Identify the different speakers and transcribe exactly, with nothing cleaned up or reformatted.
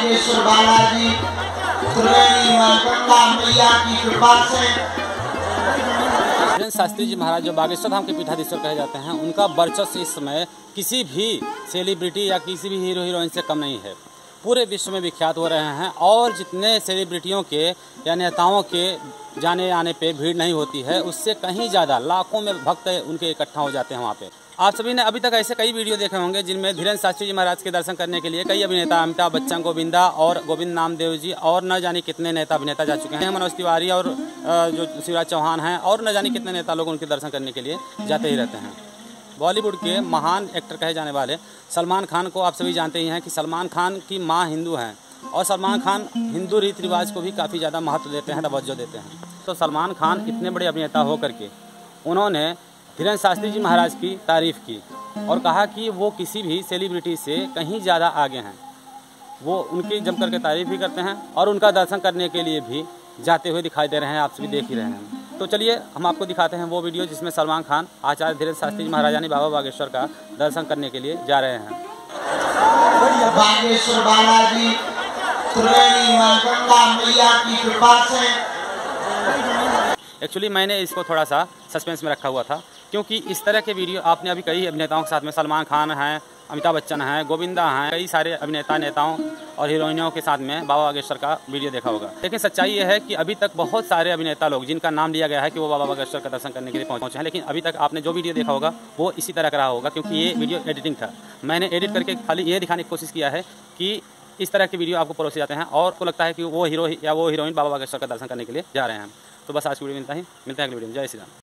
Speaker 1: बागेश्वर बालाजी त्रिवेणी मां गंगा मैया की कृपा से।
Speaker 2: धीरेन्द्र शास्त्री जी महाराज जो बागेश्वर धाम के पीठाधीश्वर कहे जाते हैं, उनका वर्चस्व इस समय किसी भी सेलिब्रिटी या किसी भी हीरो हीरोइन से कम नहीं है। पूरे विश्व में विख्यात हो रहे हैं और जितने सेलिब्रिटियों के या नेताओं के जाने आने पे भीड़ नहीं होती है, उससे कहीं ज़्यादा लाखों में भक्त उनके इकट्ठा हो जाते हैं वहाँ पे। आप सभी ने अभी तक ऐसे कई वीडियो देखे होंगे जिनमें धीरेन्द्र शास्त्री जी महाराज के दर्शन करने के लिए कई अभिनेता, अमिताभ बच्चन, गोविंदा और गोविंद नामदेव जी और न जाने कितने नेता अभिनेता जा चुके हैं। मनोज तिवारी और जो शिवराज चौहान हैं और न जाने कितने नेता लोग उनके दर्शन करने के लिए जाते ही रहते हैं। बॉलीवुड के महान एक्टर कहे जाने वाले सलमान खान को आप सभी जानते ही हैं कि सलमान खान की माँ हिंदू हैं और सलमान खान हिंदू रीति रिवाज को भी काफ़ी ज़्यादा महत्व देते हैं, तवज्जो देते हैं। तो सलमान खान इतने बड़े अभिनेता होकर के उन्होंने धीरेन्द्र शास्त्री जी महाराज की तारीफ़ की और कहा कि वो किसी भी सेलिब्रिटी से कहीं ज़्यादा आगे हैं। वो उनकी जम करके तारीफ़ भी करते हैं और उनका दर्शन करने के लिए भी जाते हुए दिखाई दे रहे हैं, आप सभी देख ही रहे हैं। तो चलिए हम आपको दिखाते हैं वो वीडियो जिसमें सलमान खान आचार्य धीरेन्द्र शास्त्री जी महाराजानी बाबा बागेश्वर का दर्शन करने के लिए जा रहे हैं।
Speaker 1: बागेश्वर बालाजी त्रिवेणी मां गंगा मैया की कृपा से।
Speaker 2: एक्चुअली मैंने इसको थोड़ा सा सस्पेंस में रखा हुआ था क्योंकि इस तरह के वीडियो आपने अभी कई अभिनेताओं के साथ में, सलमान खान हैं, अमिताभ बच्चन हैं, गोविंदा हैं, कई सारे अभिनेता नेताओं और हीरोइनों के साथ में बाबा बागेश्वर का वीडियो देखा होगा। लेकिन सच्चाई ये है कि अभी तक बहुत सारे अभिनेता लोग जिनका नाम लिया गया है कि वो बाबा बागेश्वर का दर्शन करने के लिए पहुंचे हैं, लेकिन अभी तक आपने जो वीडियो देखा होगा वो इसी तरह का रहा होगा क्योंकि ये वीडियो एडिटिंग था। मैंने एडिट करके खाली ये दिखाने की कोशिश किया है कि इस तरह के वीडियो आपको परोसे जाते हैं और को लगता है कि वो हीरो या वो हीरोइन बाबा बागेश्वर का दर्शन करने के लिए जा रहे हैं। तो बस आज की वीडियो मिलता ही मिलता है अगली वीडियो में। जय श्री राम।